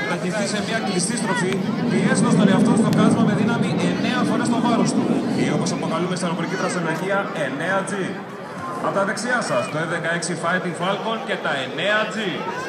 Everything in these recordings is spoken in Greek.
επιταχυνθεί σε μια κλειστή στροφή, πιέζοντας τον εαυτό στο κάθισμα με δύναμη 9 φορές το βάρος του, ή όπως αποκαλούμε στην αεροπορική φρασιολογία 9G. Από τα δεξιά σας, το F-16 Fighting Falcon και τα 9G.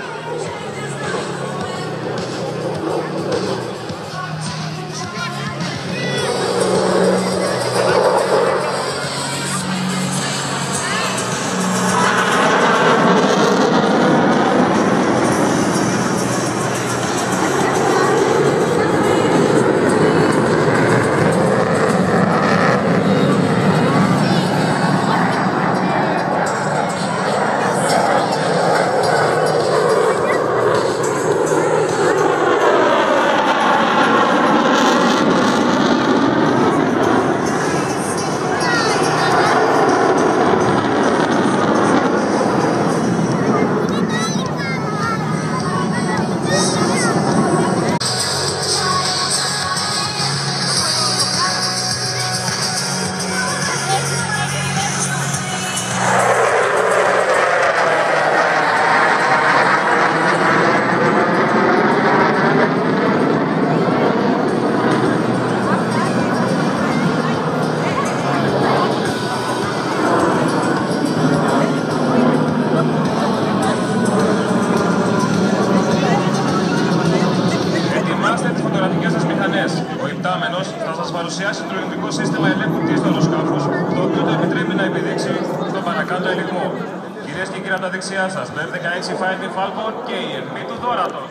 Θα σας παρουσιάσει το ελληνικό σύστημα ελέγχου της του αεροσκάφους, το οποίο το επιτρέπει να επιδείξει τον παρακάτω ελιγμό. Κυρίες και κύριοι, από τα δεξιά σας, το F-16 Fighting Falcon και η αιχμή του δόρατος.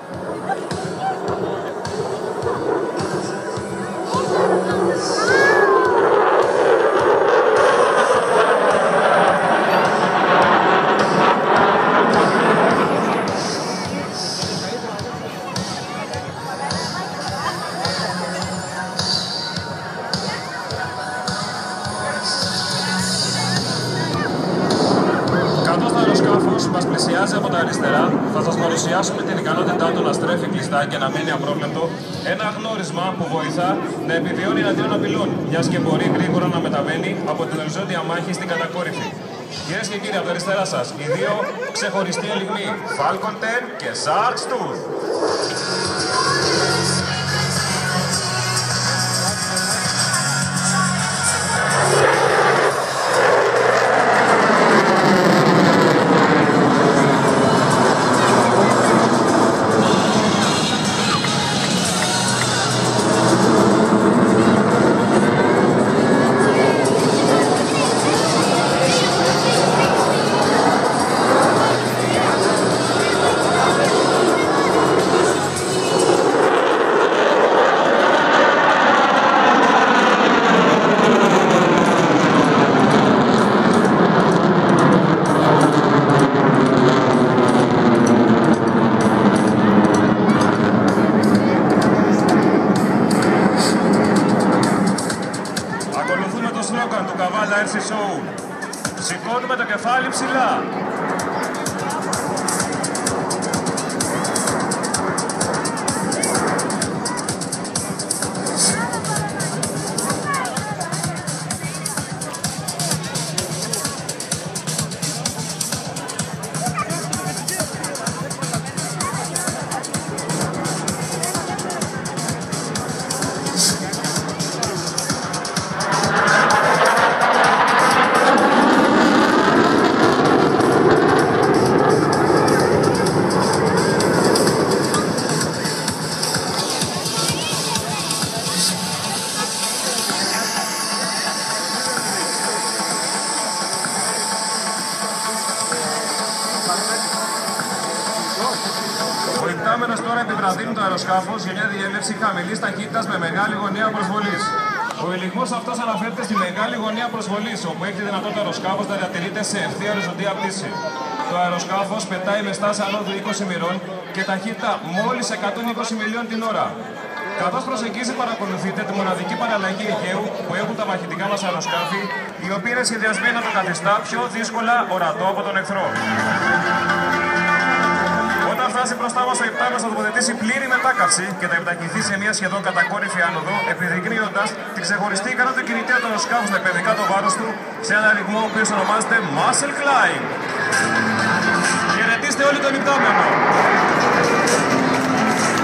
Καθώς το αεροσκάφος μας πλησιάζει από τα αριστερά, θα σας παρουσιάσουμε την ικανότητά του να στρέφει κλειστά και να μείνει απρόβλεπτο, ένα γνώρισμα που βοηθά να επιβιώνει εναντίον απειλών, μιας και μπορεί γρήγορα να μεταβαίνει από την οριζόντια μάχη στην κατακόρυφη. Κυρίες και κύριοι, από τα αριστερά σας, οι δύο ξεχωριστοί ελιγμοί, Falcon 10 και Shark's Tooth. Ακολουθούμε το σλόγγαν του Καβάλα Air Show. Σηκώνουμε το κεφάλι ψηλά. Ο υπτάμενος τώρα επιβραδύνει το αεροσκάφος για μια διέλευση χαμηλής ταχύτητας με μεγάλη γωνία προσβολής. Ο ελιγμός αυτός αναφέρεται στη μεγάλη γωνία προσβολής, όπου έχει τη δυνατότητα το αεροσκάφος να διατηρείται σε ευθεία οριζοντία πτήση. Το αεροσκάφος πετάει με στάση ανώδου 20 μοιρών και ταχύτητα μόλις 120 μιλίων την ώρα. Καθώς προσεγγίζει, παρακολουθείτε τη μοναδική παραλλαγή Αιγαίου που έχουν τα μαχητικά μας αεροσκάφη, η οποία είναι σχεδιασμένη να το καθιστά πιο δύσκολα ορατό από τον εχθρό. Όταν φτάσει μπροστά μας, ο υπτάμενος θα τοποθετήσει πλήρη μετάκαυση και θα επιταχυνθεί σε μια σχεδόν κατακόρυφη άνοδο, επιδεικνύοντας την ξεχωριστή ικανότητα του κινητήρα του αεροσκάφους να επενδυτά το βάρος του σε ένα ρυθμό ο οποίος ονομάζεται Muscle Climb. Χαιρετίστε όλοι τον υπτάμενο.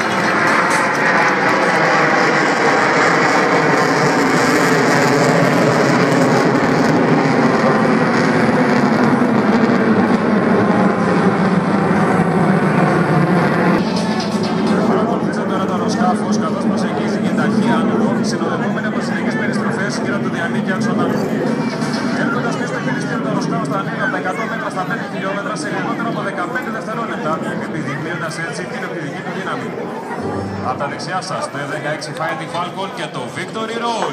σε λιγότερο από 15 δευτερόλεπτα, επιδεικνύοντας έτσι την επιθετική του δύναμη. Από τα δεξιά σας, το F-16 Fighting Falcon και το Victory Roll.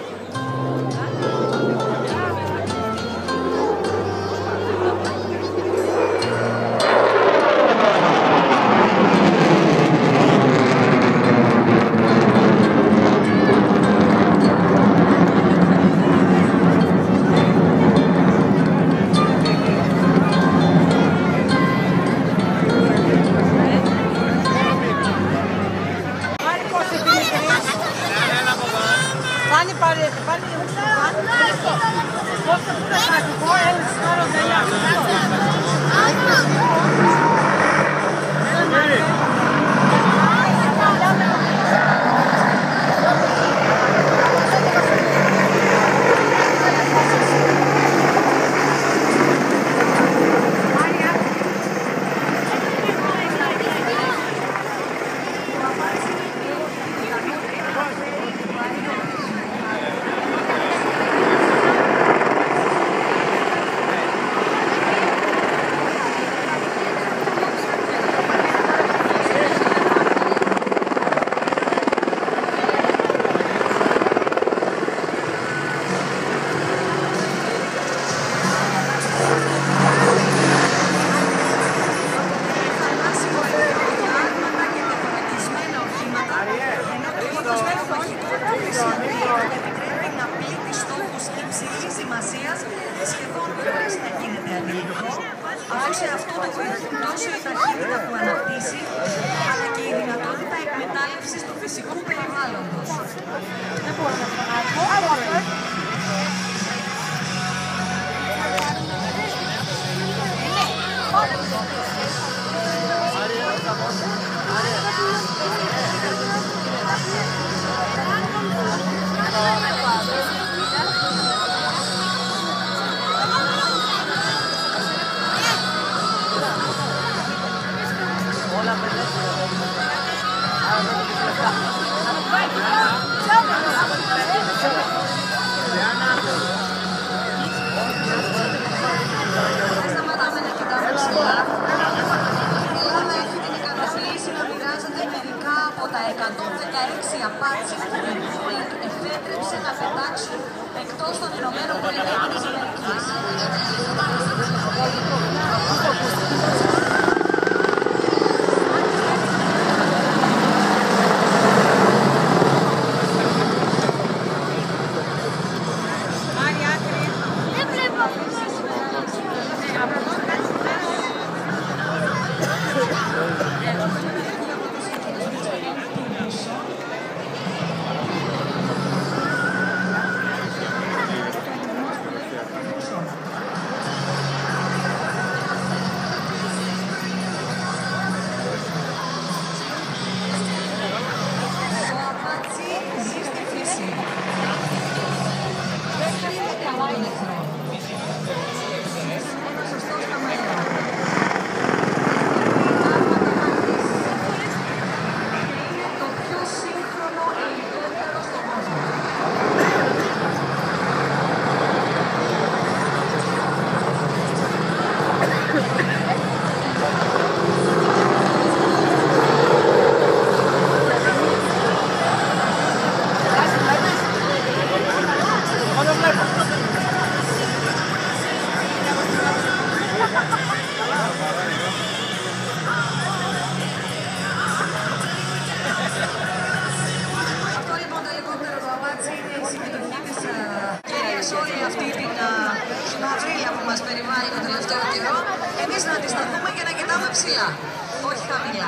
Σε αυτό το βοηθούν τόσο η ταχύτητα που αναπτύσσει, αλλά και η δυνατότητα εκμετάλλευσης του φυσικού περιβάλλοντος. Τα 116 Apache που η Boeing εφέτρεψε να πετάξουν εκτός των Ηνωμένων Πολιτειών της Αμερικής. Εμείς να αντισταθούμε και να κοιτάμε ψηλά, όχι χαμηλά.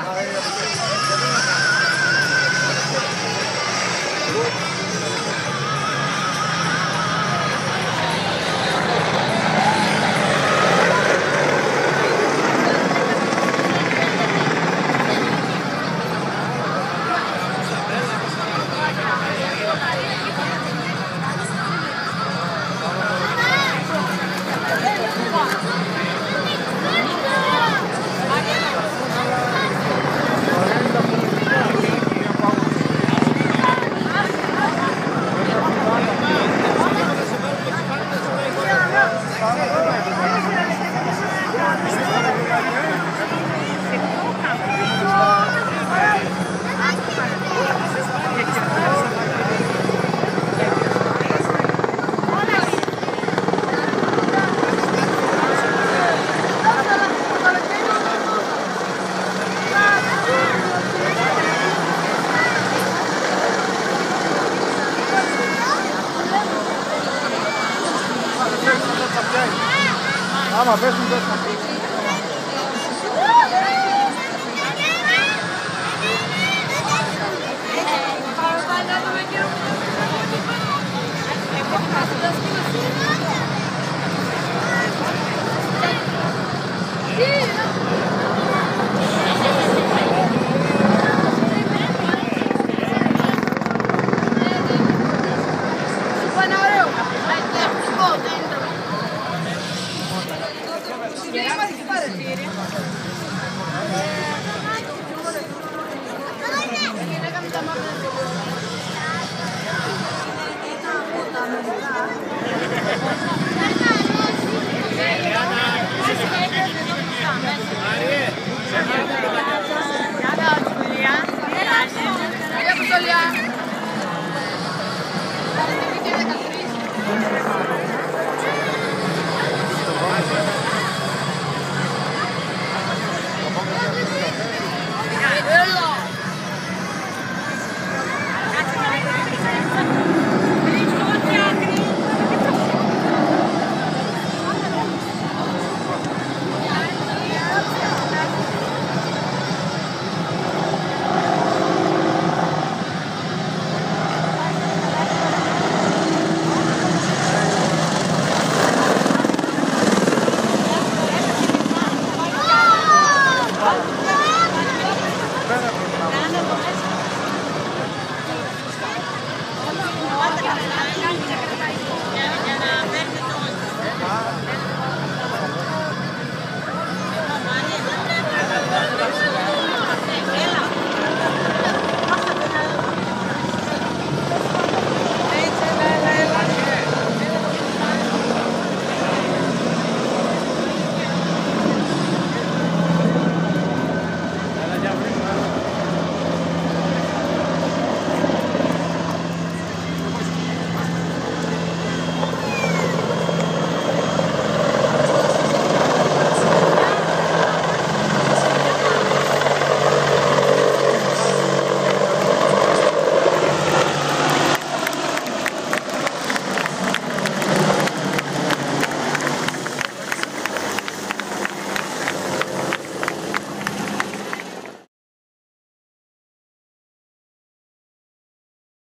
πέσουν τόσο. Sí,